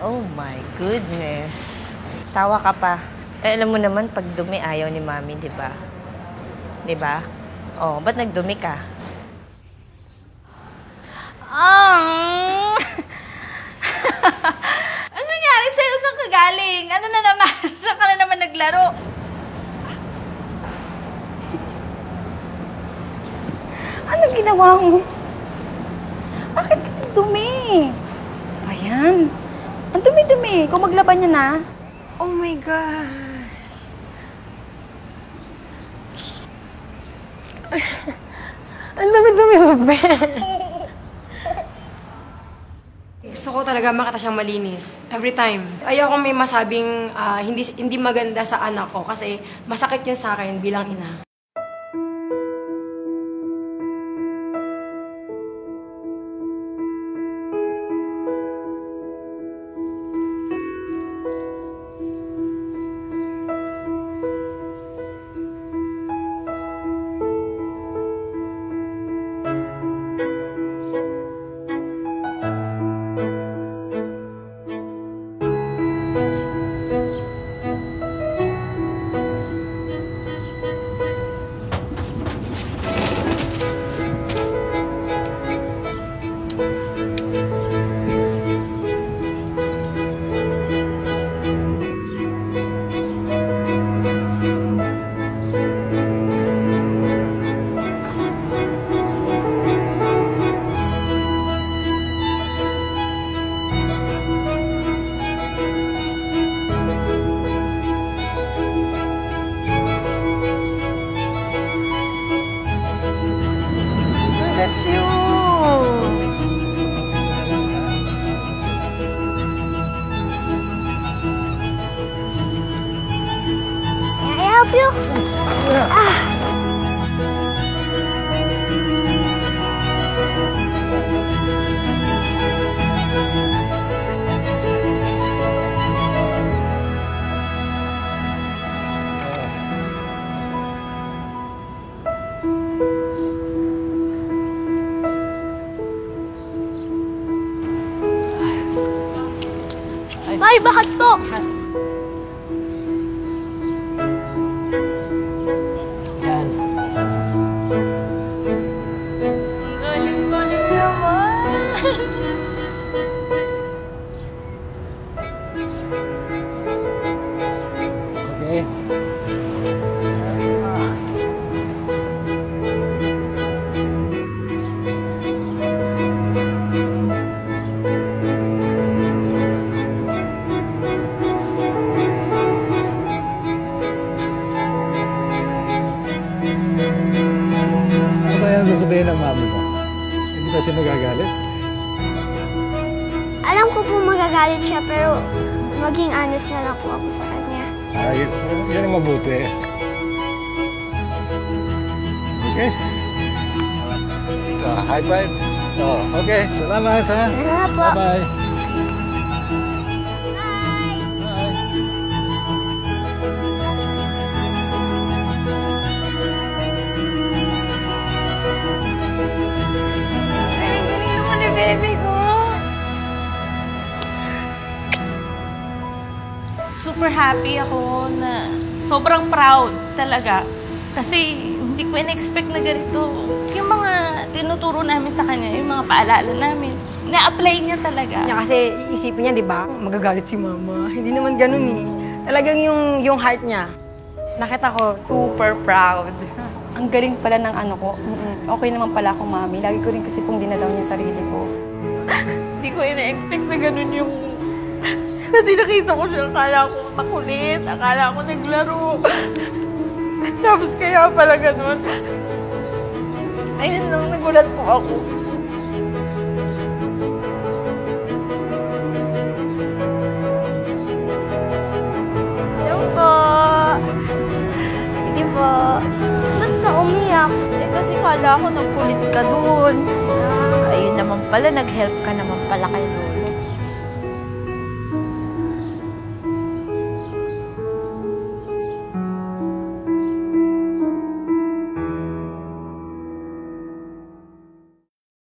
Oh my goodness. Tawa ka pa. Eh, alam mo naman, pag dumi, ayaw ni Mami, di ba? Di ba? Oh, ba't nagdumi ka? Ano nangyari sa'yo? Saan ka galing? Ano na naman? Saan ka na naman naglaro? Anong ginawa mo? Bakit ka dumi? Ayan. Ang dumi-dumi. Kung maglaban niya na. Oh my God. Ang dumi-dumi mo, be. Gusto ko talaga makita siyang malinis. Every time. Ayoko may masabing hindi maganda sa anak ko kasi masakit yun sa akin bilang ina. That's you. Can I help you? Ay, bakit po? Yan. Galing-galing naman. Okay. Ano ba yung sasabihin ng mami mo? Hindi ba siya magagalit? Alam ko po magagalit siya, pero maging honest na lang po ako sa kanya. Yan ang mabuti. Okay? High five. Oh, okay. Salamat, ha? Salamat po. Bye-bye. Galing-galing naman ni baby ko. Super happy ako na sobrang proud talaga. Kasi hindi ko in-expect na ganito. Yung mga tinuturo namin sa kanya, yung mga paalala namin, na-apply niya talaga. Kasi iisipin niya, di ba, magagalit si mama. Hindi naman ganun eh. Talagang yung heart niya. Nakita ko, super proud. Ang galing pala ng ano ko. Okay naman pala akong mami. Lagi ko rin kasi pong dinalaw niya sarili ko. Hindi ko ina-expect na ganun yung... Kasi nakita ko siya, akala ko makulit, akala ko naglaro. Tapos kaya pala ganun. Ayun lang, nagulat po ako. Yan po. Sige po. Ba't ka umiyak? Eh kasi kala ko nagkulit ka dun. Ayun naman pala, nag-help ka naman pala kay Lord.